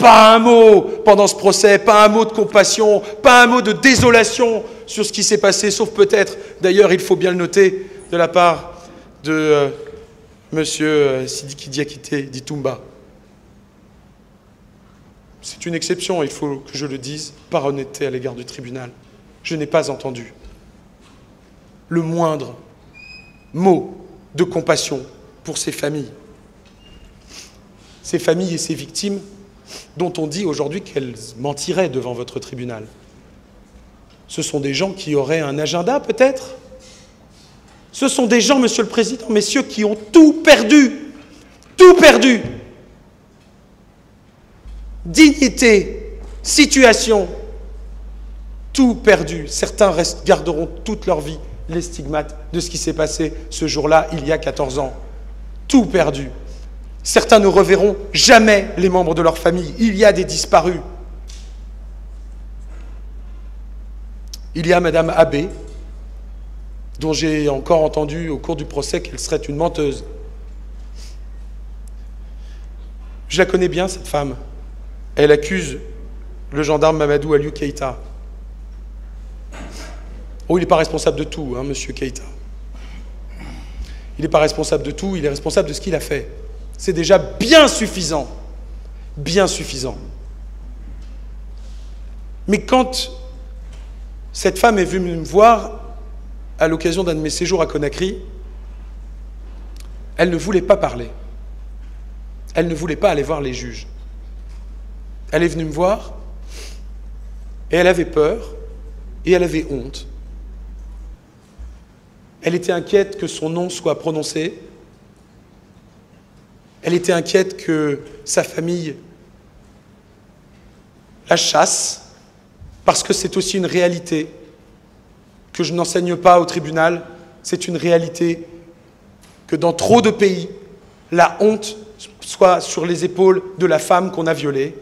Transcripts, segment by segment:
Pas un mot pendant ce procès, pas un mot de compassion, pas un mot de désolation sur ce qui s'est passé, sauf peut-être, d'ailleurs il faut bien le noter, de la part de Monsieur Sidiki Diakité Ditumba. C'est une exception, il faut que je le dise, par honnêteté à l'égard du tribunal. Je n'ai pas entendu le moindre mot de compassion pour ces familles. Ces familles et ces victimes dont on dit aujourd'hui qu'elles mentiraient devant votre tribunal. Ce sont des gens qui auraient un agenda, peut-être? Ce sont des gens, Monsieur le Président, messieurs, qui ont tout perdu. Tout perdu. Dignité, situation, tout perdu. Certains garderont toute leur vie les stigmates de ce qui s'est passé ce jour-là, il y a 14 ans. Tout perdu. Certains ne reverront jamais les membres de leur famille. Il y a des disparus. Il y a Madame Abbé, dont j'ai encore entendu au cours du procès qu'elle serait une menteuse. Je la connais bien, cette femme. Elle accuse le gendarme Mamadou Aliou Keïta. Oh, il n'est pas responsable de tout, hein, Monsieur Keïta. Il n'est pas responsable de tout, il est responsable de ce qu'il a fait. C'est déjà bien suffisant. Bien suffisant. Mais quand cette femme est venue me voir à l'occasion d'un de mes séjours à Conakry, elle ne voulait pas parler. Elle ne voulait pas aller voir les juges. Elle est venue me voir et elle avait peur et elle avait honte. Elle était inquiète que son nom soit prononcé. Elle était inquiète que sa famille la chasse, parce que c'est aussi une réalité que je n'enseigne pas au tribunal. C'est une réalité que dans trop de pays, la honte soit sur les épaules de la femme qu'on a violée.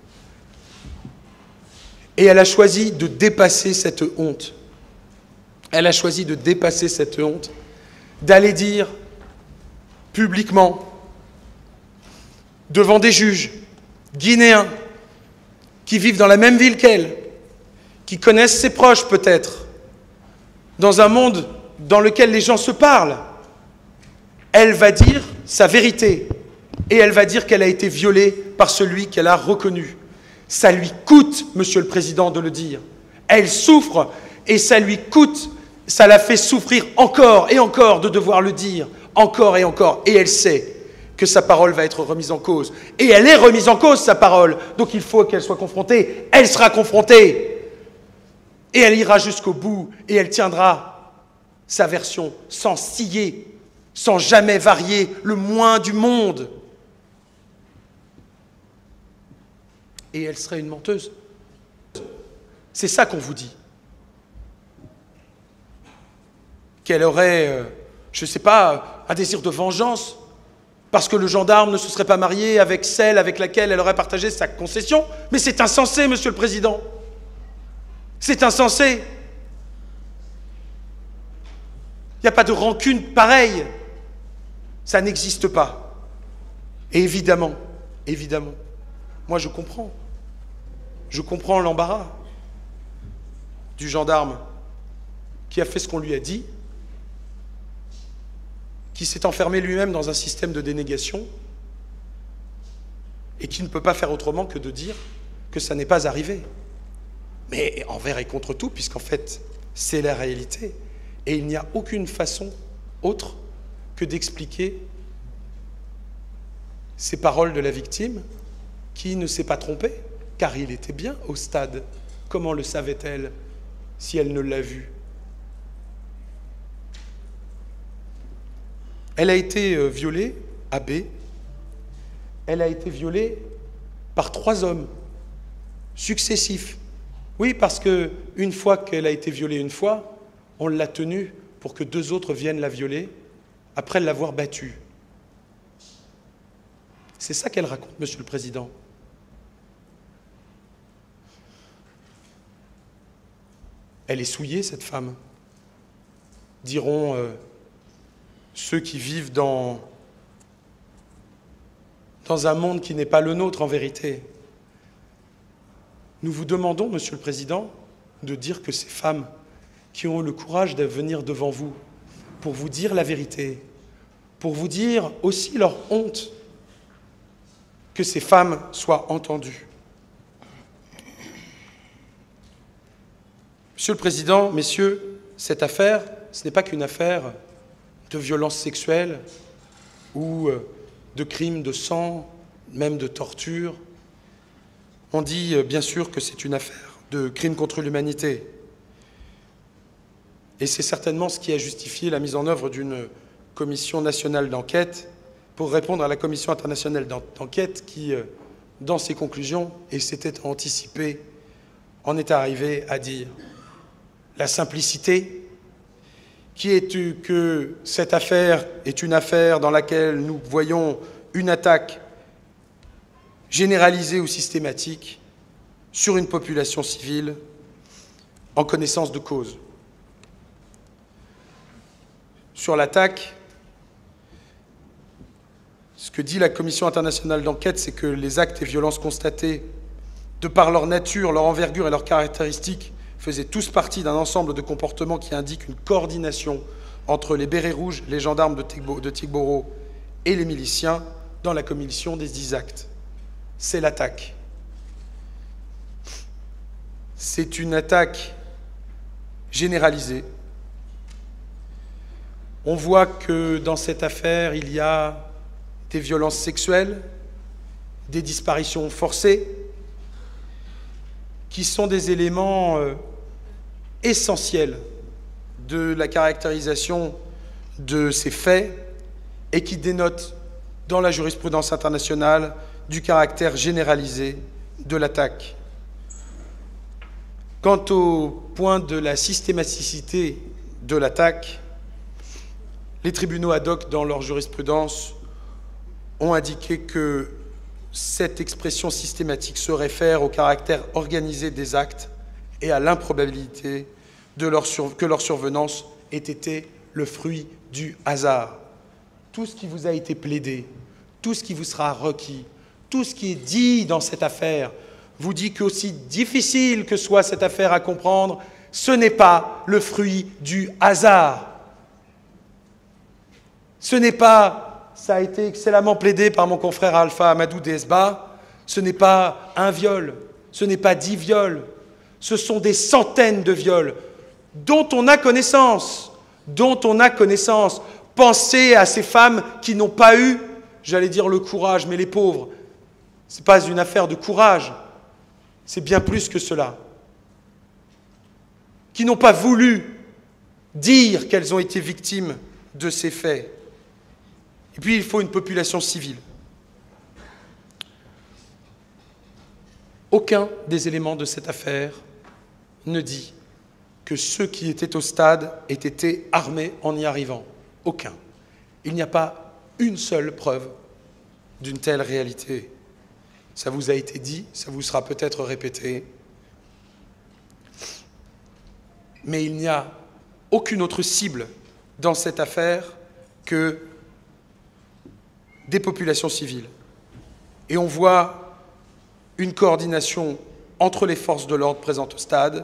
Et elle a choisi de dépasser cette honte. Elle a choisi de dépasser cette honte, d'aller dire publiquement, devant des juges guinéens qui vivent dans la même ville qu'elle, qui connaissent ses proches peut-être, dans un monde dans lequel les gens se parlent, elle va dire sa vérité et elle va dire qu'elle a été violée par celui qu'elle a reconnu. Ça lui coûte, Monsieur le Président, de le dire. Elle souffre et ça lui coûte, ça la fait souffrir encore et encore de devoir le dire, encore et encore. Et elle sait que sa parole va être remise en cause. Et elle est remise en cause, sa parole. Donc il faut qu'elle soit confrontée. Elle sera confrontée. Et elle ira jusqu'au bout. Et elle tiendra sa version sans scier, sans jamais varier le moins du monde. Et elle serait une menteuse. C'est ça qu'on vous dit. Qu'elle aurait, je ne sais pas, un désir de vengeance, parce que le gendarme ne se serait pas marié avec celle avec laquelle elle aurait partagé sa concession. Mais c'est insensé, Monsieur le Président. C'est insensé. Il n'y a pas de rancune pareille. Ça n'existe pas. Et évidemment, moi je comprends l'embarras du gendarme qui a fait ce qu'on lui a dit, qui s'est enfermé lui-même dans un système de dénégation et qui ne peut pas faire autrement que de dire que ça n'est pas arrivé. Mais envers et contre tout, puisqu'en fait, c'est la réalité. Et il n'y a aucune façon autre que d'expliquer ces paroles de la victime qui ne s'est pas trompée, car il était bien au stade. Comment le savait-elle si elle ne l'a vu? Elle a été violée, Abbé, elle a été violée par 3 hommes successifs. Oui, parce qu'une fois qu'elle a été violée une fois, on l'a tenue pour que 2 autres viennent la violer après l'avoir battue. C'est ça qu'elle raconte, Monsieur le Président. Elle est souillée, cette femme, diront ceux qui vivent dans un monde qui n'est pas le nôtre en vérité. Nous vous demandons, Monsieur le Président, de dire que ces femmes qui ont eu le courage de venir devant vous pour vous dire la vérité, pour vous dire aussi leur honte, que ces femmes soient entendues. Monsieur le Président, messieurs, cette affaire, ce n'est pas qu'une affaire de violence sexuelle ou de crimes de sang, même de torture. On dit bien sûr que c'est une affaire de crimes contre l'humanité. Et c'est certainement ce qui a justifié la mise en œuvre d'une commission nationale d'enquête pour répondre à la commission internationale d'enquête qui, dans ses conclusions, et c'était anticipé, en est arrivé à dire la simplicité, qui est que cette affaire est une affaire dans laquelle nous voyons une attaque généralisée ou systématique sur une population civile en connaissance de cause. Sur l'attaque, ce que dit la Commission internationale d'enquête, c'est que les actes et violences constatés, de par leur nature, leur envergure et leurs caractéristiques, faisaient tous partie d'un ensemble de comportements qui indiquent une coordination entre les bérets rouges, les gendarmes de Tegboro et les miliciens dans la commission des 10 actes. C'est l'attaque. C'est une attaque généralisée. On voit que dans cette affaire, il y a des violences sexuelles, des disparitions forcées, qui sont des éléments essentiels de la caractérisation de ces faits et qui dénotent dans la jurisprudence internationale du caractère généralisé de l'attaque. Quant au point de la systématicité de l'attaque, les tribunaux ad hoc, dans leur jurisprudence, ont indiqué que cette expression systématique se réfère au caractère organisé des actes et à l'improbabilité que leur survenance ait été le fruit du hasard. Tout ce qui vous a été plaidé, tout ce qui vous sera requis, tout ce qui est dit dans cette affaire vous dit qu'aussi difficile que soit cette affaire à comprendre, ce n'est pas le fruit du hasard. Ce n'est pas, ça a été excellemment plaidé par mon confrère Alpha Amadou Desba, ce n'est pas un viol, ce n'est pas 10 viols, ce sont des centaines de viols dont on a connaissance, Pensez à ces femmes qui n'ont pas eu, j'allais dire le courage, mais les pauvres, ce n'est pas une affaire de courage, c'est bien plus que cela, qui n'ont pas voulu dire qu'elles ont été victimes de ces faits. Et puis, il faut une population civile. Aucun des éléments de cette affaire ne dit que ceux qui étaient au stade aient été armés en y arrivant. Aucun. Il n'y a pas une seule preuve d'une telle réalité. Ça vous a été dit, ça vous sera peut-être répété. Mais il n'y a aucune autre cible dans cette affaire que des populations civiles. Et on voit une coordination entre les forces de l'ordre présentes au stade,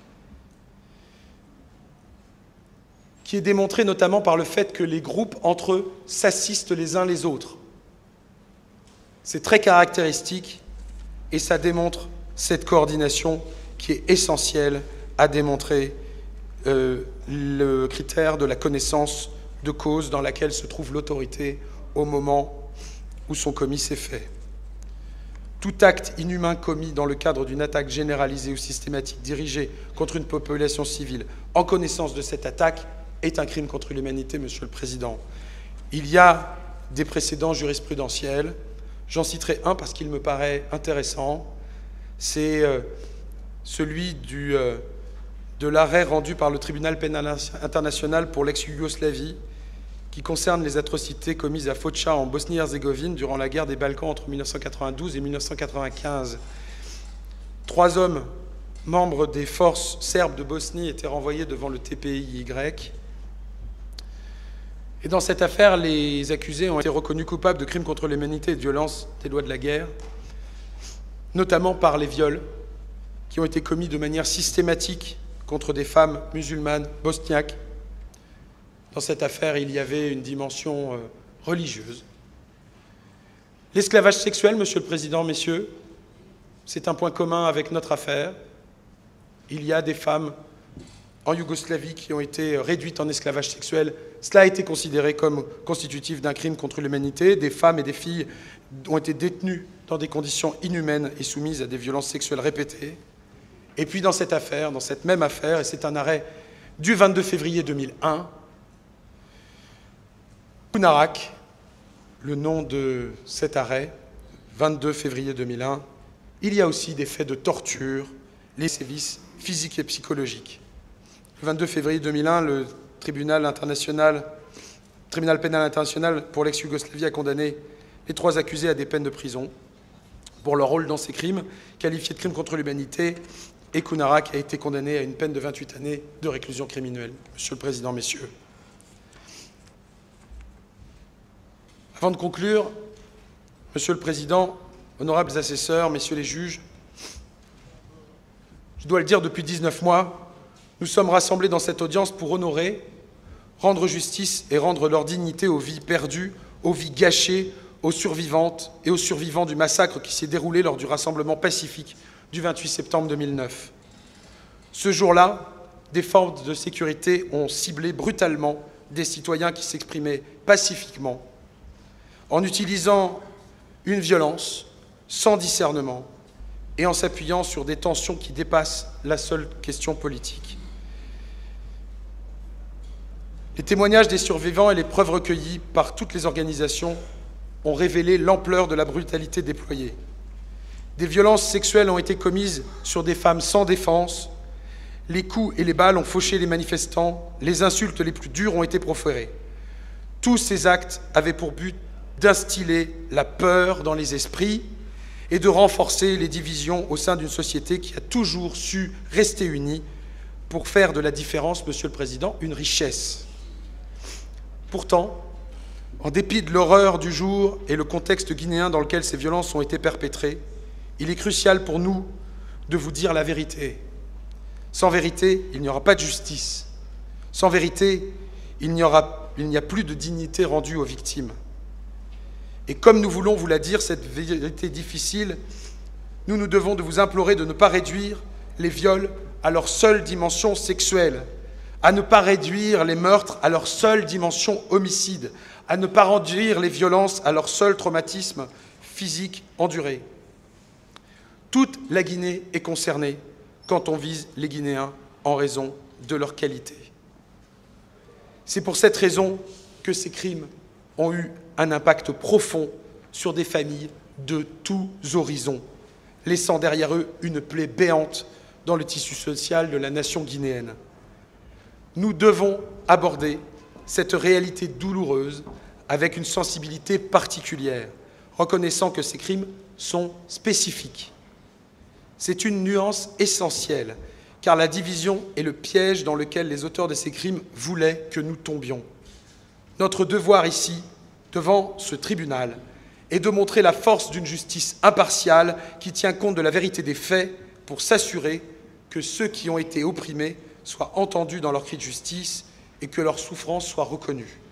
qui est démontrée notamment par le fait que les groupes entre eux s'assistent les uns les autres. C'est très caractéristique et ça démontre cette coordination qui est essentielle à démontrer le critère de la connaissance de cause dans laquelle se trouve l'autorité au moment où sont commis ces faits. Tout acte inhumain commis dans le cadre d'une attaque généralisée ou systématique dirigée contre une population civile en connaissance de cette attaque est un crime contre l'humanité, Monsieur le Président. Il y a des précédents jurisprudentiels. J'en citerai un parce qu'il me paraît intéressant. C'est celui de l'arrêt rendu par le tribunal pénal international pour l'ex-Yougoslavie qui concerne les atrocités commises à Foča en Bosnie-Herzégovine durant la guerre des Balkans entre 1992 et 1995. 3 hommes, membres des forces serbes de Bosnie, étaient renvoyés devant le TPIY. Et dans cette affaire, les accusés ont été reconnus coupables de crimes contre l'humanité et de violences des lois de la guerre, notamment par les viols qui ont été commis de manière systématique contre des femmes musulmanes bosniaques. Dans cette affaire, il y avait une dimension religieuse. L'esclavage sexuel, Monsieur le Président, messieurs, c'est un point commun avec notre affaire. Il y a des femmes en Yougoslavie qui ont été réduites en esclavage sexuel. Cela a été considéré comme constitutif d'un crime contre l'humanité. Des femmes et des filles ont été détenues dans des conditions inhumaines et soumises à des violences sexuelles répétées. Et puis dans cette affaire, dans cette même affaire, et c'est un arrêt du 22 février 2001, Kunarak, le nom de cet arrêt, 22 février 2001, il y a aussi des faits de torture, les sévices physiques et psychologiques. Le 22 février 2001, le tribunal pénal international pour l'ex-Yougoslavie a condamné les 3 accusés à des peines de prison pour leur rôle dans ces crimes, qualifiés de crimes contre l'humanité, et Kunarak a été condamné à une peine de 28 années de réclusion criminelle. Monsieur le Président, messieurs. Avant de conclure, Monsieur le Président, honorables assesseurs, messieurs les juges, je dois le dire, depuis 19 mois, nous sommes rassemblés dans cette audience pour honorer, rendre justice et rendre leur dignité aux vies perdues, aux vies gâchées, aux survivantes et aux survivants du massacre qui s'est déroulé lors du rassemblement pacifique du 28 septembre 2009. Ce jour-là, des forces de sécurité ont ciblé brutalement des citoyens qui s'exprimaient pacifiquement, en utilisant une violence sans discernement et en s'appuyant sur des tensions qui dépassent la seule question politique. Les témoignages des survivants et les preuves recueillies par toutes les organisations ont révélé l'ampleur de la brutalité déployée. Des violences sexuelles ont été commises sur des femmes sans défense, les coups et les balles ont fauché les manifestants, les insultes les plus dures ont été proférées. Tous ces actes avaient pour but d'instiller la peur dans les esprits et de renforcer les divisions au sein d'une société qui a toujours su rester unie pour faire de la différence, Monsieur le Président, une richesse. Pourtant, en dépit de l'horreur du jour et le contexte guinéen dans lequel ces violences ont été perpétrées, il est crucial pour nous de vous dire la vérité. Sans vérité, il n'y aura pas de justice. Sans vérité, il n'y a plus de dignité rendue aux victimes. Et comme nous voulons vous la dire, cette vérité difficile, nous devons de vous implorer de ne pas réduire les viols à leur seule dimension sexuelle, à ne pas réduire les meurtres à leur seule dimension homicide, à ne pas réduire les violences à leur seul traumatisme physique enduré. Toute la Guinée est concernée quand on vise les Guinéens en raison de leur qualité. C'est pour cette raison que ces crimes ont eu un impact profond sur des familles de tous horizons, laissant derrière eux une plaie béante dans le tissu social de la nation guinéenne. Nous devons aborder cette réalité douloureuse avec une sensibilité particulière, reconnaissant que ces crimes sont spécifiques. C'est une nuance essentielle, car la division est le piège dans lequel les auteurs de ces crimes voulaient que nous tombions. Notre devoir ici, devant ce tribunal, est de montrer la force d'une justice impartiale qui tient compte de la vérité des faits pour s'assurer que ceux qui ont été opprimés soient entendus dans leur cri de justice et que leur souffrance soit reconnue.